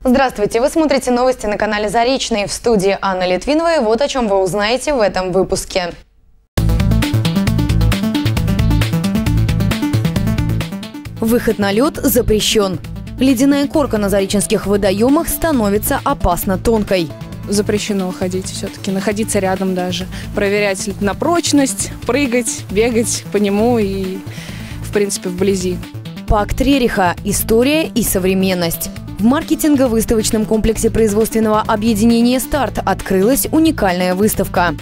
Здравствуйте! Вы смотрите новости на канале Заречный. В студии Анна Литвинова. И вот о чем вы узнаете в этом выпуске. Выход на лед запрещен. Ледяная корка на зареченских водоемах становится опасно тонкой. Запрещено ходить все-таки, находиться рядом даже, проверять на прочность, прыгать, бегать по нему и, в принципе, вблизи. Пакт Рериха. История и современность. В маркетинго-выставочном комплексе производственного объединения «Старт» открылась уникальная выставка.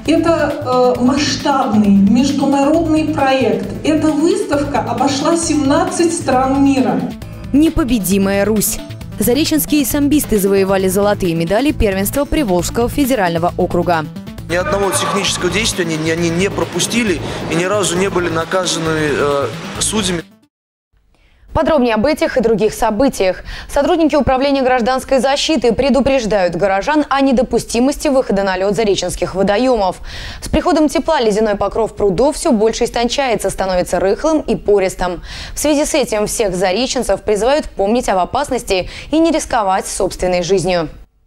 Это масштабный международный проект. Эта выставка обошла 17 стран мира. Непобедимая Русь. Зареченские самбисты завоевали золотые медали первенства Приволжского федерального округа. Ни одного технического действия они не пропустили и ни разу не были наказаны судьями. Подробнее об этих и других событиях. Сотрудники Управления гражданской защиты предупреждают горожан о недопустимости выхода на лед зареченских водоемов. С приходом тепла ледяной покров прудов все больше истончается, становится рыхлым и пористым. В связи с этим всех зареченцев призывают помнить об опасности и не рисковать собственной жизнью.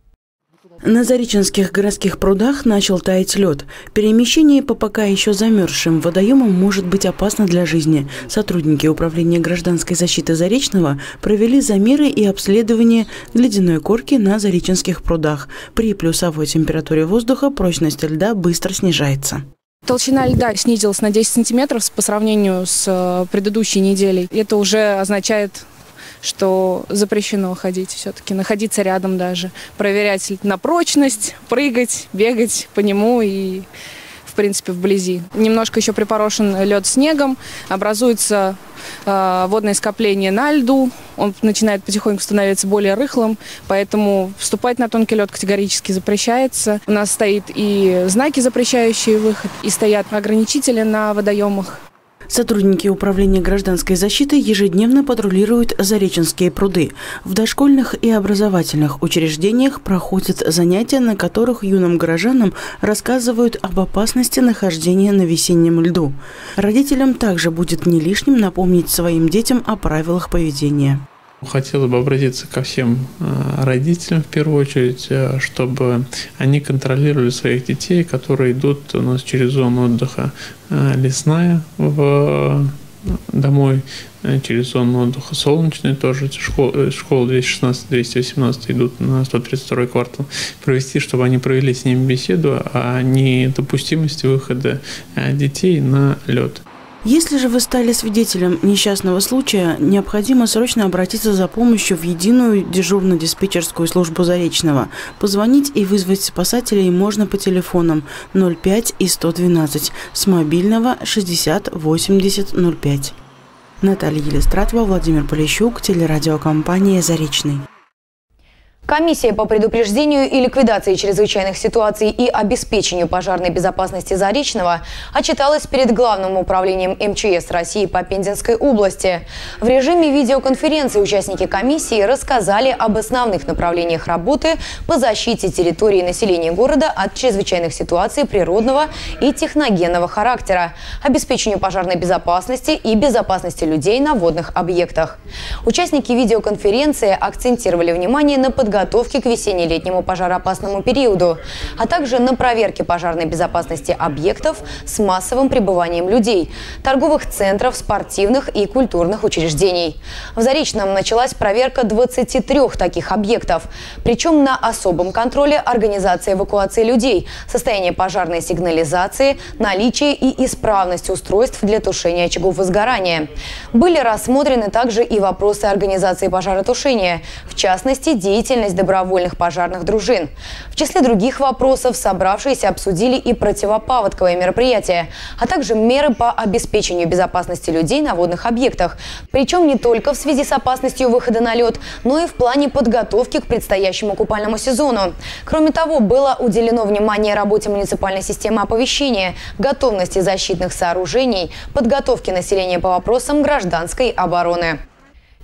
На зареченских городских прудах начал таять лед. Перемещение по пока еще замерзшим водоемам может быть опасно для жизни. Сотрудники Управления гражданской защиты Заречного провели замеры и обследование ледяной корки на зареченских прудах. При плюсовой температуре воздуха прочность льда быстро снижается. Толщина льда снизилась на 10 сантиметров по сравнению с предыдущей неделей. Это уже означает, что запрещено ходить все-таки, находиться рядом даже, проверять на прочность, прыгать, бегать по нему и, в принципе, вблизи. Немножко еще припорошен лед снегом, образуется водное скопление на льду, он начинает потихоньку становиться более рыхлым, поэтому вступать на тонкий лед категорически запрещается. У нас стоит и знаки, запрещающие выход, и стоят ограничители на водоемах. Сотрудники Управления гражданской защиты ежедневно патрулируют зареченские пруды. В дошкольных и образовательных учреждениях проходят занятия, на которых юным горожанам рассказывают об опасности нахождения на весеннем льду. Родителям также будет не лишним напомнить своим детям о правилах поведения. Хотелось бы обратиться ко всем родителям в первую очередь, чтобы они контролировали своих детей, которые идут у нас через зону отдыха Лесная домой, через зону отдыха Солнечная, тоже школа 216-218 идут на 132 квартал, провести, чтобы они провели с ними беседу о недопустимости выхода детей на лед. Если же вы стали свидетелем несчастного случая, необходимо срочно обратиться за помощью в единую дежурно-диспетчерскую службу Заречного. Позвонить и вызвать спасателей можно по телефонам 05 и 112, с мобильного 60 80 05. Наталья Елистратова, Владимир Полищук, телерадиокомпания «Заречный». Комиссия по предупреждению и ликвидации чрезвычайных ситуаций и обеспечению пожарной безопасности Заречного отчиталась перед Главным управлением МЧС России по Пензенской области. В режиме видеоконференции участники комиссии рассказали об основных направлениях работы по защите территории и населения города от чрезвычайных ситуаций природного и техногенного характера, обеспечению пожарной безопасности и безопасности людей на водных объектах. Участники видеоконференции акцентировали внимание на подготовке к весенне-летнему пожароопасному периоду, а также на проверке пожарной безопасности объектов с массовым пребыванием людей, торговых центров, спортивных и культурных учреждений. В Заречном началась проверка 23 таких объектов, причем на особом контроле организация эвакуации людей, состояние пожарной сигнализации, наличие и исправность устройств для тушения очагов возгорания. Были рассмотрены также и вопросы организации пожаротушения, в частности, деятельность добровольных пожарных дружин. В числе других вопросов собравшиеся обсудили и противопаводковые мероприятия, а также меры по обеспечению безопасности людей на водных объектах. Причем не только в связи с опасностью выхода на лед, но и в плане подготовки к предстоящему купальному сезону. Кроме того, было уделено внимание работе муниципальной системы оповещения, готовности защитных сооружений, подготовке населения по вопросам гражданской обороны.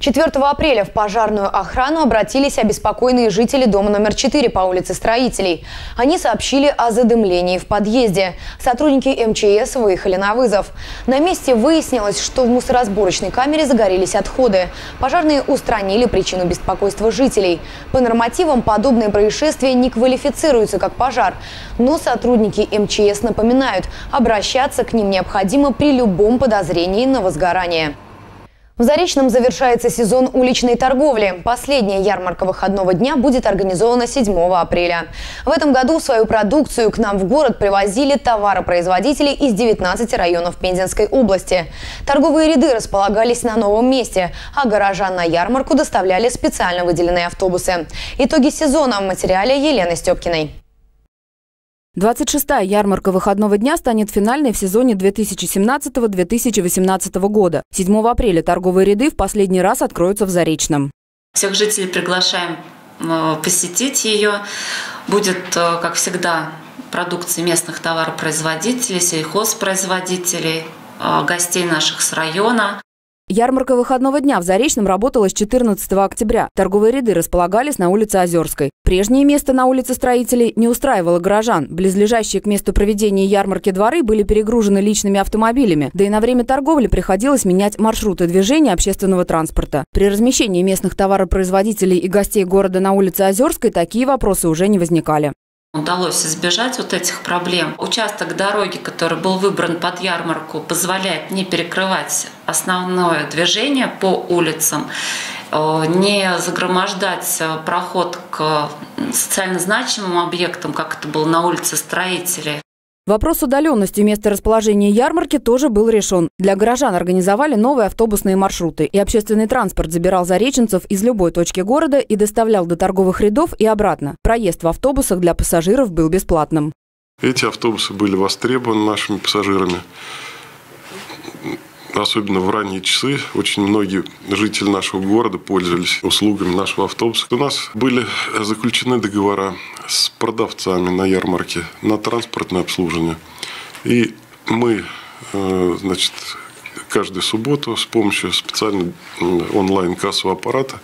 4 апреля в пожарную охрану обратились обеспокоенные жители дома номер 4 по улице Строителей. Они сообщили о задымлении в подъезде. Сотрудники МЧС выехали на вызов. На месте выяснилось, что в мусоросборочной камере загорелись отходы. Пожарные устранили причину беспокойства жителей. По нормативам подобные происшествия не квалифицируются как пожар. Но сотрудники МЧС напоминают, обращаться к ним необходимо при любом подозрении на возгорание. В Заречном завершается сезон уличной торговли. Последняя ярмарка выходного дня будет организована 7 апреля. В этом году свою продукцию к нам в город привозили товаропроизводители из 19 районов Пензенской области. Торговые ряды располагались на новом месте, а горожан на ярмарку доставляли специально выделенные автобусы. Итоги сезона в материале Елены Степкиной. 26-я ярмарка выходного дня станет финальной в сезоне 2017-2018 года. 7 апреля торговые ряды в последний раз откроются в Заречном. Всех жителей приглашаем посетить ее. Будет, как всегда, продукция местных товаропроизводителей, сельхозпроизводителей, гостей наших с района. Ярмарка выходного дня в Заречном работала с 14 октября. Торговые ряды располагались на улице Озерской. Прежнее место на улице Строителей не устраивало горожан. Близлежащие к месту проведения ярмарки дворы были перегружены личными автомобилями, да и на время торговли приходилось менять маршруты движения общественного транспорта. При размещении местных товаропроизводителей и гостей города на улице Озерской такие вопросы уже не возникали. Удалось избежать вот этих проблем. Участок дороги, который был выбран под ярмарку, позволяет не перекрывать основное движение по улицам, не загромождать проход к социально значимым объектам, как это было на улице Строителей. Вопрос удаленности места расположения ярмарки тоже был решен. Для горожан организовали новые автобусные маршруты, и общественный транспорт забирал зареченцев из любой точки города и доставлял до торговых рядов и обратно. Проезд в автобусах для пассажиров был бесплатным. Эти автобусы были востребованы нашими пассажирами. Особенно в ранние часы очень многие жители нашего города пользовались услугами нашего автобуса. У нас были заключены договора с продавцами на ярмарке на транспортное обслуживание. И мы, каждую субботу с помощью специального онлайн-кассового аппарата,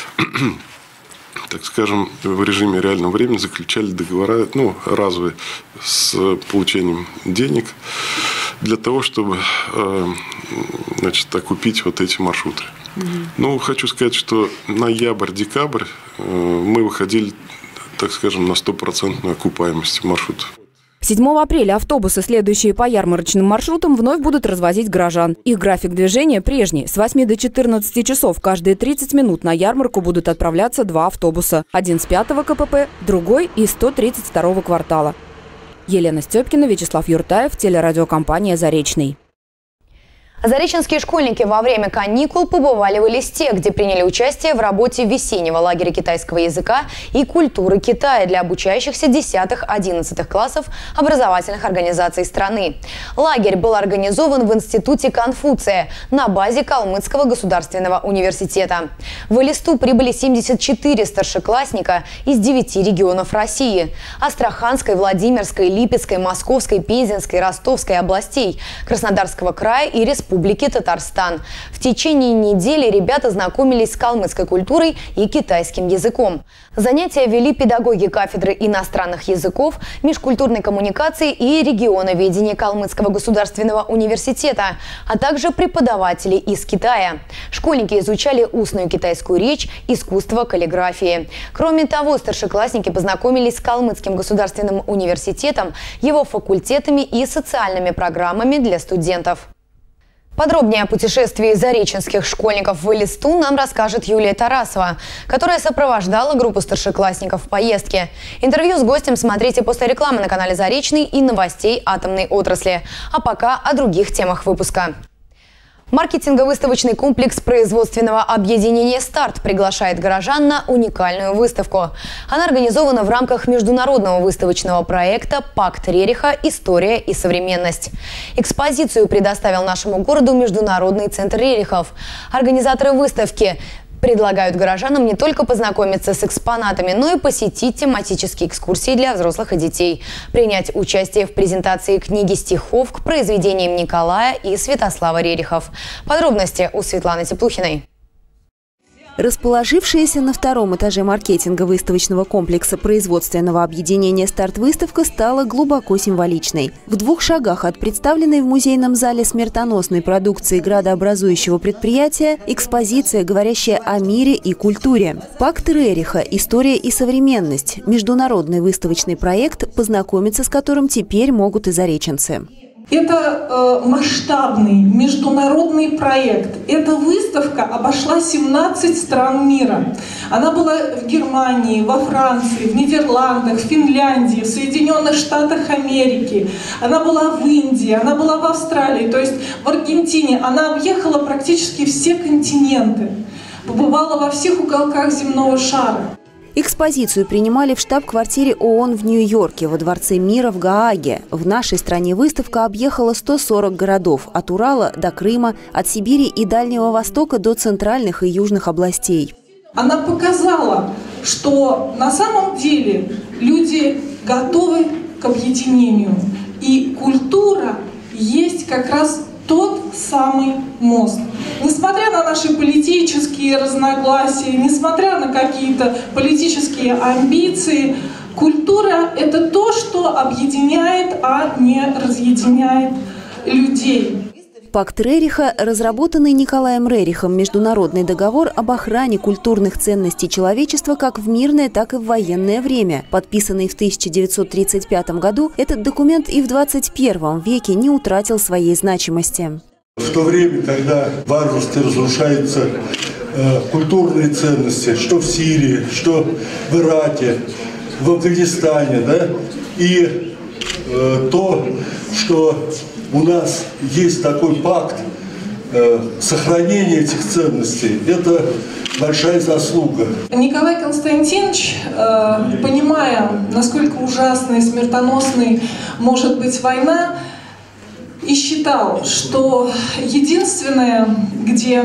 так скажем, в режиме реального времени заключали договора, разовые, с получением денег для того, чтобы окупить вот эти маршруты. Хочу сказать, что ноябрь-декабрь мы выходили, так скажем, на 100% окупаемость маршрутов. 7 апреля автобусы, следующие по ярмарочным маршрутам, вновь будут развозить горожан. Их график движения прежний. С 8 до 14 часов каждые 30 минут на ярмарку будут отправляться 2 автобуса. Один с 5-го КПП, другой из 132-го квартала. Елена Степкина, Вячеслав Юртаев, телерадиокомпания «Заречный». Зареченские школьники во время каникул побывали в Элисте, где приняли участие в работе весеннего лагеря китайского языка и культуры Китая для обучающихся 10-11 классов образовательных организаций страны. Лагерь был организован в Институте Конфуция на базе Калмыцкого государственного университета. В Элисту прибыли 74 старшеклассника из 9 регионов России – Астраханской, Владимирской, Липецкой, Московской, Пензенской, Ростовской областей, Краснодарского края и Республики Татарстан. В течение недели ребята знакомились с калмыцкой культурой и китайским языком. Занятия вели педагоги кафедры иностранных языков, межкультурной коммуникации и регионоведения Калмыцкого государственного университета, а также преподаватели из Китая. Школьники изучали устную китайскую речь, искусство каллиграфии. Кроме того, старшеклассники познакомились с Калмыцким государственным университетом, его факультетами и социальными программами для студентов. Подробнее о путешествии зареченских школьников в Элисту нам расскажет Юлия Тарасова, которая сопровождала группу старшеклассников в поездке. Интервью с гостем смотрите после рекламы на канале «Заречный» и новостей атомной отрасли. А пока о других темах выпуска. Маркетинго-выставочный комплекс производственного объединения «Старт» приглашает горожан на уникальную выставку. Она организована в рамках международного выставочного проекта «Пакт Рериха. История и современность». Экспозицию предоставил нашему городу Международный центр Рерихов. Организаторы выставки предлагают горожанам не только познакомиться с экспонатами, но и посетить тематические экскурсии для взрослых и детей, принять участие в презентации книги стихов к произведениям Николая и Святослава Рерихов. Подробности у Светланы Теплухиной. Расположившаяся на втором этаже маркетинго-выставочного комплекса производственного объединения «Старт-выставка» стала глубоко символичной. В 2 шагах от представленной в музейном зале смертоносной продукции градообразующего предприятия экспозиция, говорящая о мире и культуре. Пакт Рериха «История и современность» – международный выставочный проект, познакомиться с которым теперь могут и зареченцы. Это масштабный международный проект. Эта выставка обошла 17 стран мира. Она была в Германии, во Франции, в Нидерландах, в Финляндии, в Соединенных Штатах Америки. Она была в Индии, она была в Австралии, то есть в Аргентине. Она объехала практически все континенты, побывала во всех уголках земного шара. Экспозицию принимали в штаб-квартире ООН в Нью-Йорке, во Дворце мира в Гааге. В нашей стране выставка объехала 140 городов – от Урала до Крыма, от Сибири и Дальнего Востока до центральных и южных областей. Она показала, что на самом деле люди готовы к объединению. И культура есть как раз тот самый мост. Несмотря на наши политические разногласия, несмотря на какие-то политические амбиции, культура – это то, что объединяет, а не разъединяет людей. Пакт Рериха, разработанный Николаем Рерихом международный договор об охране культурных ценностей человечества как в мирное, так и в военное время. Подписанный в 1935 году, этот документ и в 21 веке не утратил своей значимости. В то время, когда варварски разрушаются культурные ценности, что в Сирии, что в Ираке, в Афганистане, да, и то, что у нас есть такой пакт сохранения этих ценностей, это большая заслуга. Николай Константинович, понимая, насколько ужасной и смертоносной может быть война, и считал, что единственное, где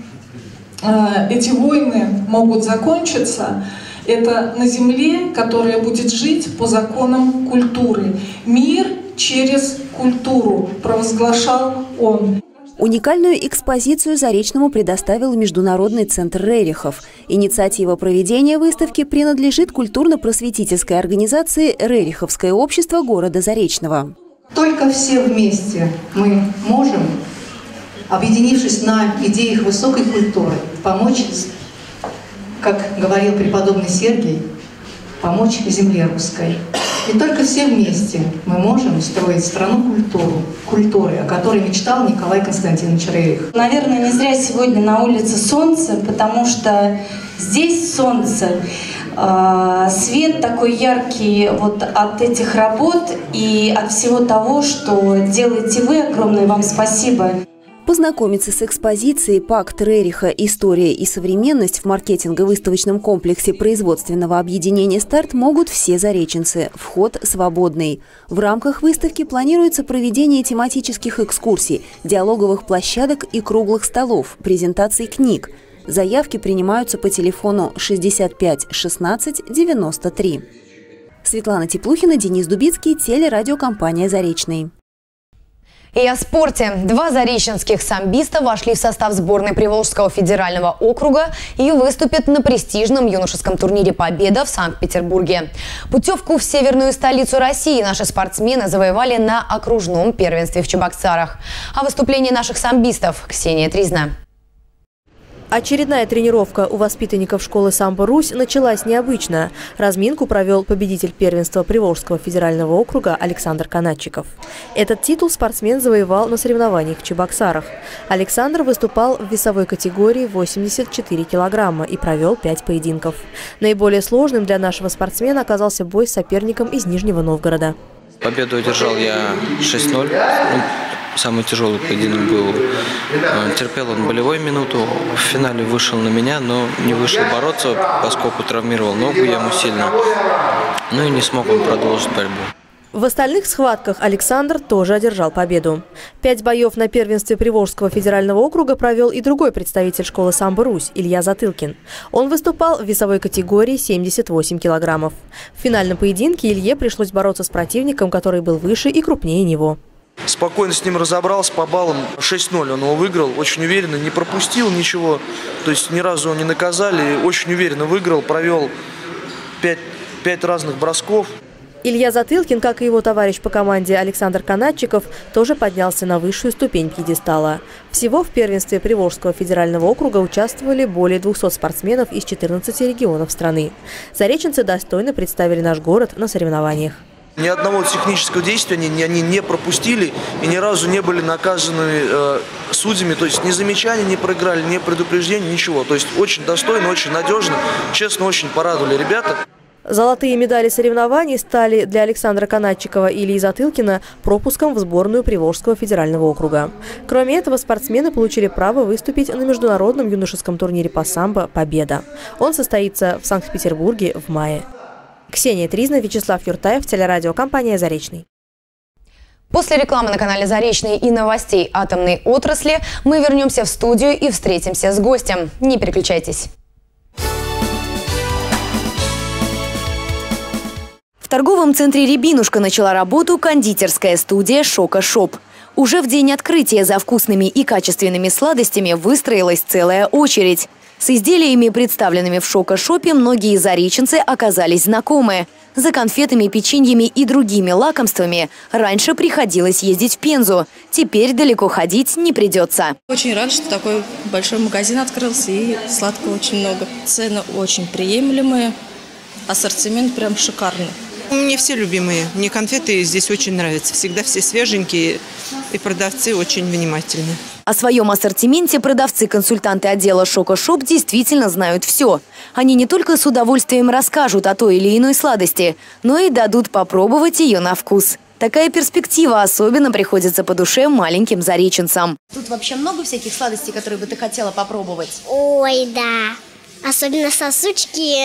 эти войны могут закончиться, это на земле, которая будет жить по законам культуры. Мир через культуру, провозглашал он. Уникальную экспозицию Заречному предоставил Международный центр Рерихов. Инициатива проведения выставки принадлежит культурно-просветительской организации «Рериховское общество города Заречного». Только все вместе мы можем, объединившись на идеях высокой культуры, помочь, как говорил преподобный Сергий, помочь земле русской. И только все вместе мы можем строить страну культуры, о которой мечтал Николай Константинович Рерих. Наверное, не зря сегодня на улице солнце, потому что здесь солнце. Свет такой яркий вот от этих работ и от всего того, что делаете вы. Огромное вам спасибо. Познакомиться с экспозицией «Пакт Рериха. История и современность» в маркетинго-выставочном комплексе производственного объединения «Старт» могут все зареченцы. Вход свободный. В рамках выставки планируется проведение тематических экскурсий, диалоговых площадок и круглых столов, презентаций книг. Заявки принимаются по телефону 65 16 93. Светлана Теплухина, Денис Дубицкий, телерадиокомпания «Заречный». И о спорте. 2 зареченских самбиста вошли в состав сборной Приволжского федерального округа и выступят на престижном юношеском турнире «Победа» в Санкт-Петербурге. Путевку в северную столицу России наши спортсмены завоевали на окружном первенстве в Чебоксарах. О выступлении наших самбистов Ксения Тризна. Очередная тренировка у воспитанников школы самбо «Русь» началась необычно. Разминку провел победитель первенства Приволжского федерального округа Александр Канадчиков. Этот титул спортсмен завоевал на соревнованиях в Чебоксарах. Александр выступал в весовой категории 84 килограмма и провел 5 поединков. Наиболее сложным для нашего спортсмена оказался бой с соперником из Нижнего Новгорода. Победу одержал я 6-0. Самый тяжелый поединок был. Терпел он болевую минуту. В финале вышел на меня, но не вышел бороться, поскольку травмировал ногу я ему сильно. Ну и не смог он продолжить борьбу. В остальных схватках Александр тоже одержал победу. 5 боев на первенстве Приволжского федерального округа провел и другой представитель школы самбо «Русь» Илья Затылкин. Он выступал в весовой категории 78 килограммов. В финальном поединке Илье пришлось бороться с противником, который был выше и крупнее него. Спокойно с ним разобрался, по баллам 6-0 он его выиграл, очень уверенно, не пропустил ничего, то есть ни разу его не наказали, очень уверенно выиграл, провел 5 разных бросков. Илья Затылкин, как и его товарищ по команде Александр Канатчиков, тоже поднялся на высшую ступень пьедестала. Всего в первенстве Приволжского федерального округа участвовали более 200 спортсменов из 14 регионов страны. Зареченцы достойно представили наш город на соревнованиях. Ни одного технического действия они не пропустили и ни разу не были наказаны судьями. То есть ни замечания не проиграли, ни предупреждения, ничего. То есть очень достойно, очень надежно. Честно, очень порадовали ребята. Золотые медали соревнований стали для Александра Канатчикова и Ильи Затылкина пропуском в сборную Приволжского федерального округа. Кроме этого, спортсмены получили право выступить на международном юношеском турнире по самбо «Победа». Он состоится в Санкт-Петербурге в мае. Ксения Тризна, Вячеслав Юртаев, телерадиокомпания «Заречный». После рекламы на канале «Заречный» и новостей атомной отрасли мы вернемся в студию и встретимся с гостем. Не переключайтесь. В торговом центре «Рябинушка» начала работу кондитерская студия «Шока Шоп». Уже в день открытия за вкусными и качественными сладостями выстроилась целая очередь. С изделиями, представленными в «Шока-шопе», многие зареченцы оказались знакомы. За конфетами, печеньями и другими лакомствами раньше приходилось ездить в Пензу. Теперь далеко ходить не придется. Очень рада, что такой большой магазин открылся и сладкого очень много. Цены очень приемлемые, ассортимент прям шикарный. Мне все любимые. Мне конфеты здесь очень нравятся. Всегда все свеженькие и продавцы очень внимательны. О своем ассортименте продавцы-консультанты отдела «Шока-шоп» действительно знают все. Они не только с удовольствием расскажут о той или иной сладости, но и дадут попробовать ее на вкус. Такая перспектива особенно приходится по душе маленьким зареченцам. Тут вообще много всяких сладостей, которые бы ты хотела попробовать? Ой, да. Особенно сосучки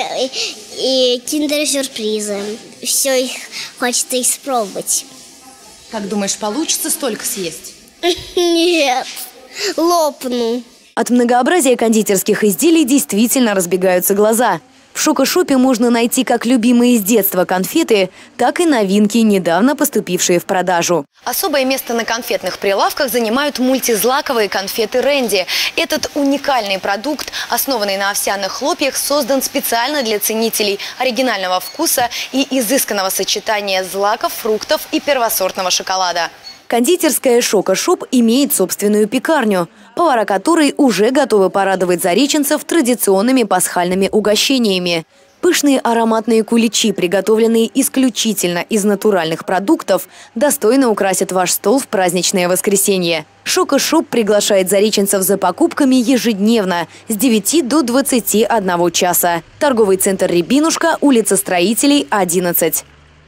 и киндер-сюрпризы. Все их хочется испробовать. Как думаешь, получится столько съесть? Нет, лопну. От многообразия кондитерских изделий действительно разбегаются глаза. В «Шока-шопе» можно найти как любимые с детства конфеты, так и новинки, недавно поступившие в продажу. Особое место на конфетных прилавках занимают мультизлаковые конфеты «Рэнди». Этот уникальный продукт, основанный на овсяных хлопьях, создан специально для ценителей оригинального вкуса и изысканного сочетания злаков, фруктов и первосортного шоколада. Кондитерская «Шока-шоп» имеет собственную пекарню, повара которой уже готовы порадовать зареченцев традиционными пасхальными угощениями. Пышные ароматные куличи, приготовленные исключительно из натуральных продуктов, достойно украсят ваш стол в праздничное воскресенье. «Шока-шоп» приглашает зареченцев за покупками ежедневно с 9 до 21 часа. Торговый центр «Рябинушка», улица Строителей, 11.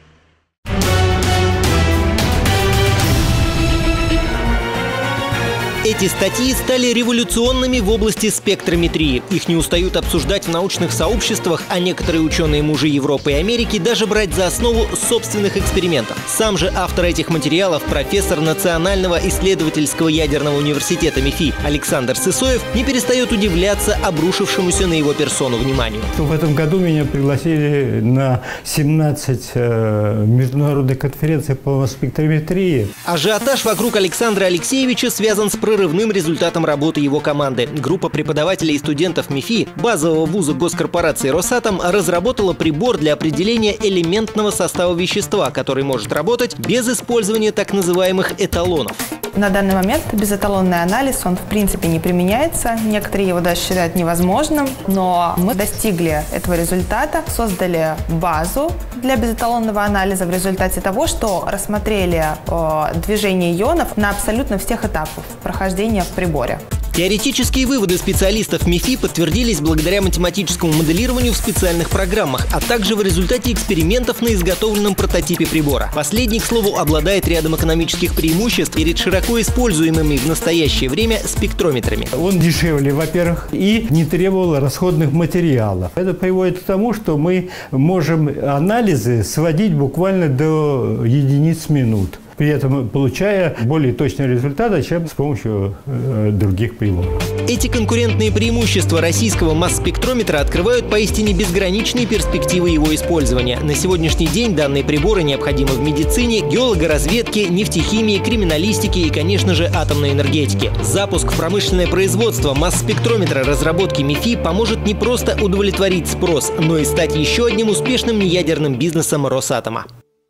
Эти статьи стали революционными в области спектрометрии. Их не устают обсуждать в научных сообществах, а некоторые ученые-мужи Европы и Америки даже брать за основу собственных экспериментов. Сам же автор этих материалов, профессор Национального исследовательского ядерного университета МИФИ Александр Сысоев, не перестает удивляться обрушившемуся на его персону вниманию. В этом году меня пригласили на 17 международных конференций по спектрометрии. Ажиотаж вокруг Александра Алексеевича связан с прорывным результатом работы его команды. Группа преподавателей и студентов МИФИ, базового вуза госкорпорации «Росатом», разработала прибор для определения элементного состава вещества, который может работать без использования так называемых эталонов. На данный момент безэталонный анализ, он в принципе не применяется. Некоторые его даже считают невозможным, но мы достигли этого результата, создали базу для безэталонного анализа в результате того, что рассмотрели движение ионов на абсолютно всех этапах прохождения в приборе. Теоретические выводы специалистов МИФИ подтвердились благодаря математическому моделированию в специальных программах, а также в результате экспериментов на изготовленном прототипе прибора. Последний, к слову, обладает рядом экономических преимуществ перед широко используемыми в настоящее время спектрометрами. Он дешевле, во-первых, и не требовал расходных материалов. Это приводит к тому, что мы можем анализы сводить буквально до единиц минут. при этом получая более точные результаты, чем с помощью других приборов. Эти конкурентные преимущества российского масс-спектрометра открывают поистине безграничные перспективы его использования. На сегодняшний день данные приборы необходимы в медицине, геологоразведке, нефтехимии, криминалистике и, конечно же, атомной энергетике. Запуск в промышленное производство масс-спектрометра разработки МИФИ поможет не просто удовлетворить спрос, но и стать еще одним успешным неядерным бизнесом Росатома.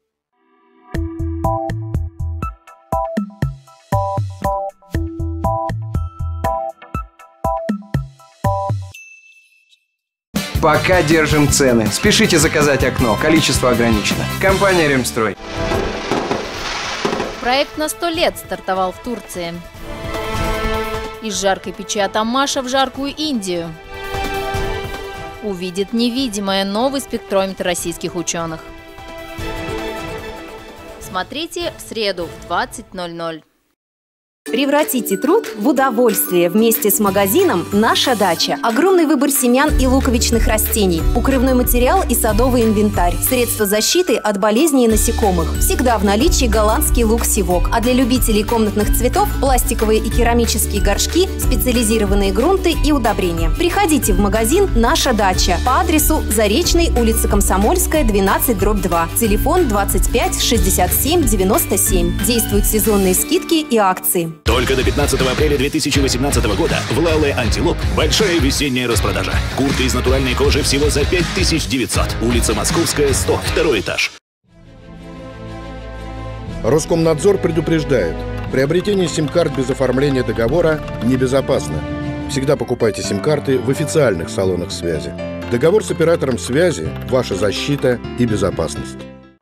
Пока держим цены. Спешите заказать окно. Количество ограничено. Компания «Ремстрой». Проект на 100 лет стартовал в Турции. Из жаркой печи Атамаша в жаркую Индию. Увидит невидимое — новый спектрометр российских ученых. Смотрите в среду в 20:00. Превратите труд в удовольствие. Вместе с магазином «Наша дача». Огромный выбор семян и луковичных растений, укрывной материал и садовый инвентарь, средства защиты от болезней и насекомых. Всегда в наличии голландский лук-сивок. А для любителей комнатных цветов – пластиковые и керамические горшки, специализированные грунты и удобрения. Приходите в магазин «Наша дача» по адресу Заречный, улица Комсомольская, 12/2. Телефон 25 67 97. Действуют сезонные скидки и акции. Только до 15 апреля 2018 года в Лале Антилоп большая весенняя распродажа. Куртка из натуральной кожи всего за 5900. Улица Московская, 100, второй этаж. Роскомнадзор предупреждает: приобретение сим-карт без оформления договора небезопасно. Всегда покупайте сим-карты в официальных салонах связи. Договор с оператором связи – ваша защита и безопасность.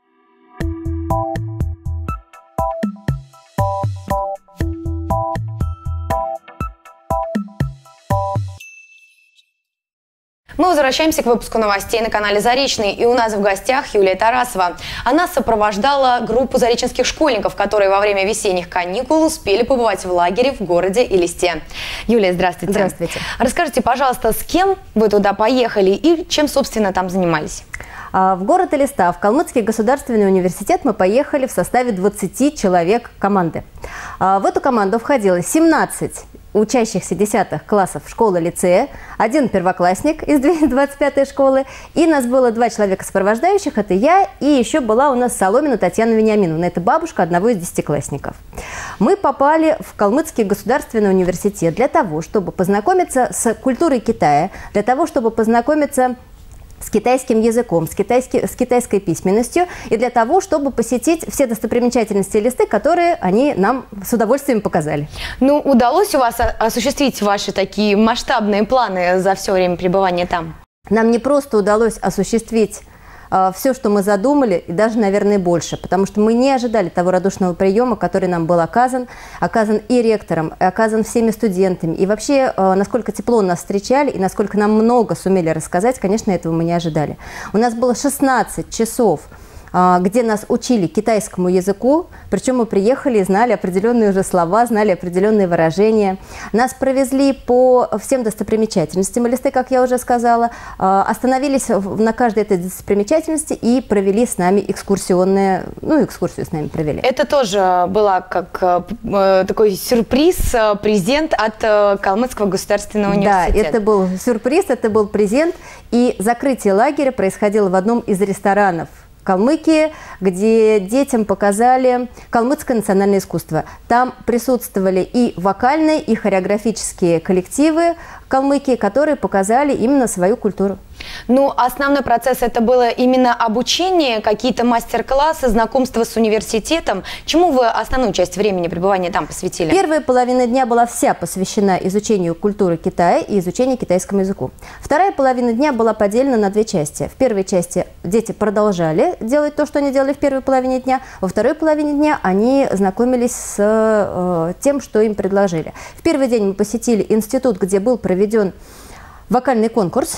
Мы возвращаемся к выпуску новостей на канале «Заречный». И у нас в гостях Юлия Тарасова. Она сопровождала группу зареченских школьников, которые во время весенних каникул успели побывать в лагере в городе Элисте. Юлия, здравствуйте. Здравствуйте. Расскажите, пожалуйста, с кем вы туда поехали и чем, собственно, там занимались? В город Элиста, в Калмыцкий государственный университет мы поехали в составе 20 человек команды. В эту команду входило 17 учащихся 10 классов школы-лицея, 1 первоклассник из 25-й школы, и нас было 2 человека сопровождающих, это я, и еще была у нас Соломина Татьяна Вениаминовна, это бабушка одного из 10-классников. Мы попали в Калмыцкий государственный университет для того, чтобы познакомиться с культурой Китая, для того, чтобы познакомиться с китайским языком, с китайской письменностью, и для того, чтобы посетить все достопримечательности Элисты, которые они нам с удовольствием показали. Ну, удалось у вас осуществить ваши такие масштабные планы за все время пребывания там? Нам не просто удалось осуществить все, что мы задумали, и даже, наверное, больше, потому что мы не ожидали того радушного приема, который нам был оказан и ректором, и оказан всеми студентами. И вообще, насколько тепло нас встречали, и насколько нам много сумели рассказать, конечно, этого мы не ожидали. У нас было 16 часов, где нас учили китайскому языку, причем мы приехали и знали определенные уже слова, знали определенные выражения. Нас провезли по всем достопримечательностям Элисты, как я уже сказала, остановились на каждой этой достопримечательности и провели с нами экскурсию с нами провели. Это тоже была как такой сюрприз, презент от Калмыцкого государственного университета. Да, это был сюрприз, это был презент, и закрытие лагеря происходило в одном из ресторанов Калмыкии, где детям показали калмыцкое национальное искусство. Там присутствовали и вокальные, и хореографические коллективы Калмыкии, которые показали именно свою культуру. Ну, основной процесс это было именно обучение, какие-то мастер-классы, знакомство с университетом. Чему вы основную часть времени пребывания там посвятили? Первая половина дня была вся посвящена изучению культуры Китая и изучению китайскому языку. Вторая половина дня была поделена на 2 части. В первой части дети продолжали делать то, что они делали в первой половине дня. Во второй половине дня они знакомились с тем, что им предложили. В первый день мы посетили институт, где был проведен вокальный конкурс.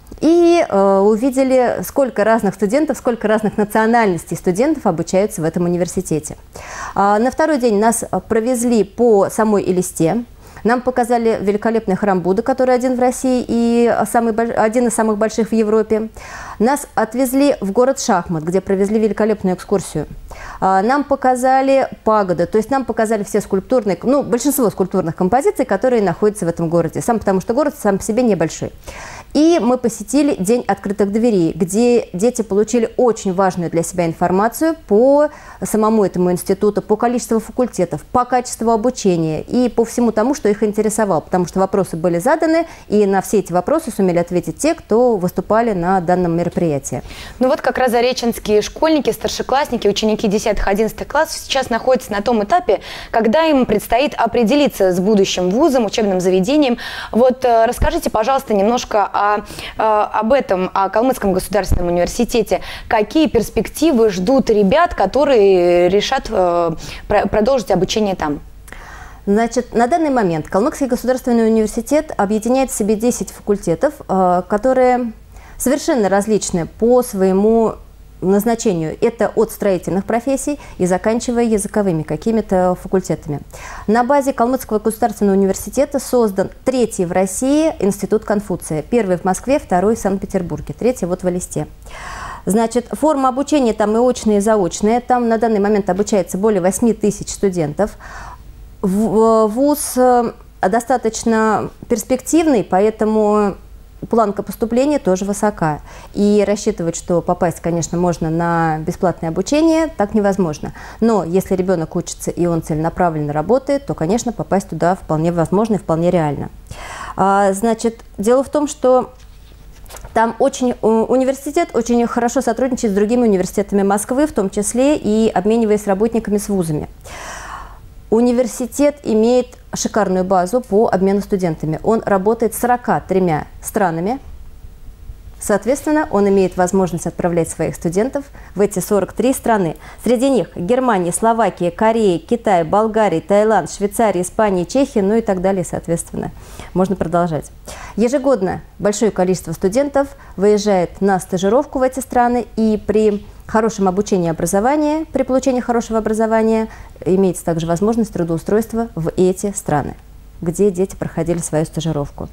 И увидели, сколько разных студентов, сколько разных национальностей студентов обучаются в этом университете. На второй день нас провезли по самой Элисте. Нам показали великолепный храм Будды, который один в России и один из самых больших в Европе. Нас отвезли в город Шахмат, где провезли великолепную экскурсию. Нам показали пагоды, то есть нам показали все скульптурные, большинство скульптурных композиций, которые находятся в этом городе, потому что город сам по себе небольшой. И мы посетили День открытых дверей, где дети получили очень важную для себя информацию по самому этому институту, по количеству факультетов, по качеству обучения и по всему тому, что их интересовало, потому что вопросы были заданы, и на все эти вопросы сумели ответить те, кто выступали на данном мероприятии. Ну вот как раз зареченские школьники, старшеклассники, ученики 10-11 классов сейчас находятся на том этапе, когда им предстоит определиться с будущим вузом, учебным заведением. Вот расскажите, пожалуйста, немножко об этом, о Калмыцком государственном университете. Какие перспективы ждут ребят, которые решат продолжить обучение там? Значит, на данный момент Калмыцкий государственный университет объединяет в себе 10 факультетов, которые совершенно различны по своему назначению. Это от строительных профессий и заканчивая языковыми какими-то факультетами. На базе Калмыцкого государственного университета создан 3-й в России институт Конфуция. 1-й в Москве, 2-й в Санкт-Петербурге, 3-й вот в Элисте. Значит, форма обучения там и очная, и заочная. Там на данный момент обучается более 8 тысяч студентов. Вуз достаточно перспективный, поэтому планка поступления тоже высока. И рассчитывать, что попасть, конечно, можно на бесплатное обучение, так невозможно. Но если ребенок учится и он целенаправленно работает, то, конечно, попасть туда вполне возможно и вполне реально. Значит, дело в том, что там университет очень хорошо сотрудничает с другими университетами Москвы, в том числе и обмениваясь работниками с вузами. Университет имеет шикарную базу по обмену студентами. Он работает с 43 странами. Соответственно, он имеет возможность отправлять своих студентов в эти 43 страны. Среди них Германия, Словакия, Корея, Китай, Болгария, Таиланд, Швейцария, Испания, Чехия, ну и так далее, соответственно. Можно продолжать. Ежегодно большое количество студентов выезжает на стажировку в эти страны, и при хорошем обучении и образовании, при получении хорошего образования имеется также возможность трудоустройства в эти страны, где дети проходили свою стажировку.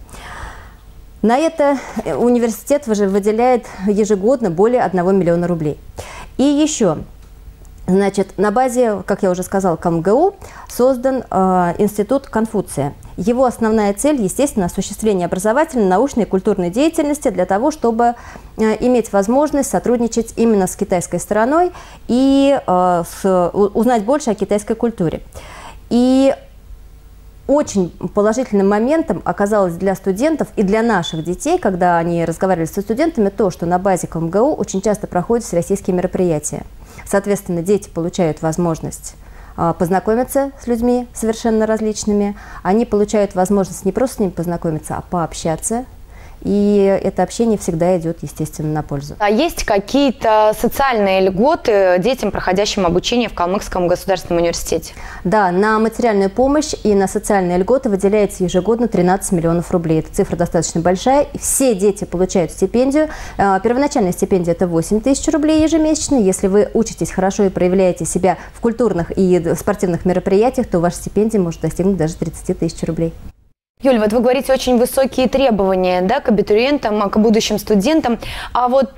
На это университет выделяет ежегодно более 1 миллиона рублей. И еще, значит, на базе, как я уже сказала, КамГУ создан институт Конфуция. Его основная цель, естественно, осуществление образовательной, научной и культурной деятельности для того, чтобы иметь возможность сотрудничать именно с китайской стороной и узнать больше о китайской культуре. И очень положительным моментом оказалось для студентов и для наших детей, когда они разговаривали со студентами, то, что на базе КамГУ очень часто проходят всероссийские мероприятия. Соответственно, дети получают возможность познакомиться с людьми совершенно различными. Они получают возможность не просто с ними познакомиться, а пообщаться. И это общение всегда идет, естественно, на пользу. А есть какие-то социальные льготы детям, проходящим обучение в Калмыцком государственном университете? Да, на материальную помощь и на социальные льготы выделяется ежегодно 13 миллионов рублей. Эта цифра достаточно большая. Все дети получают стипендию. Первоначальная стипендия – это 8 тысяч рублей ежемесячно. Если вы учитесь хорошо и проявляете себя в культурных и спортивных мероприятиях, то ваша стипендия может достигнуть даже 30 тысяч рублей. Юль, вот вы говорите очень высокие требования, да, к абитуриентам, к будущим студентам. А вот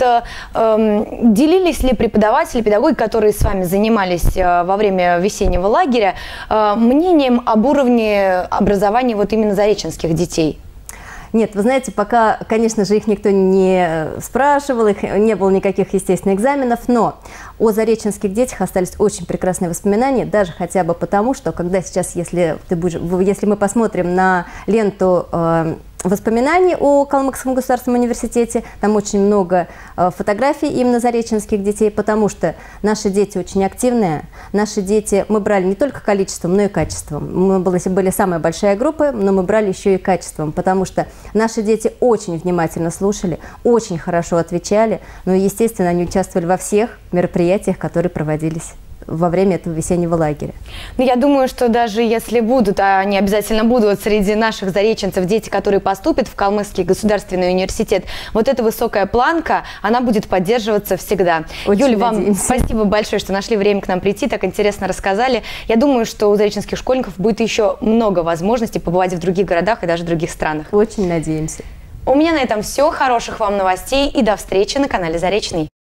делились ли преподаватели, педагоги, которые с вами занимались во время весеннего лагеря, мнением об уровне образования вот именно зареченских детей? Нет, вы знаете, пока, конечно же, их никто не спрашивал, их не было никаких, естественно, экзаменов, но о зареченских детях остались очень прекрасные воспоминания, даже хотя бы потому, что когда сейчас, если мы посмотрим на ленту воспоминаний о Калмыцком государственном университете, там очень много фотографий именно зареченских детей, потому что наши дети очень активные, наши дети, мы брали не только количеством, но и качеством. Мы были самая большая группа, но мы брали еще и качеством, потому что наши дети очень внимательно слушали, очень хорошо отвечали, но, естественно, они участвовали во всех мероприятиях, которые проводились во время этого весеннего лагеря? Ну, я думаю, что даже если будут, а они обязательно будут среди наших зареченцев дети, которые поступят в Калмыцкий государственный университет, вот эта высокая планка, она будет поддерживаться всегда. Юль, вам спасибо большое, что нашли время к нам прийти, так интересно рассказали. Я думаю, что у зареченских школьников будет еще много возможностей побывать в других городах и даже в других странах. Очень надеемся. У меня на этом все. Хороших вам новостей и до встречи на канале Заречный.